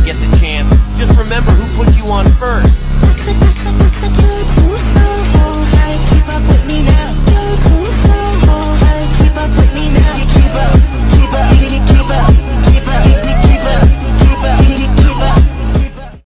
get the chance. Just remember who put you on first. Looks like you're too slow.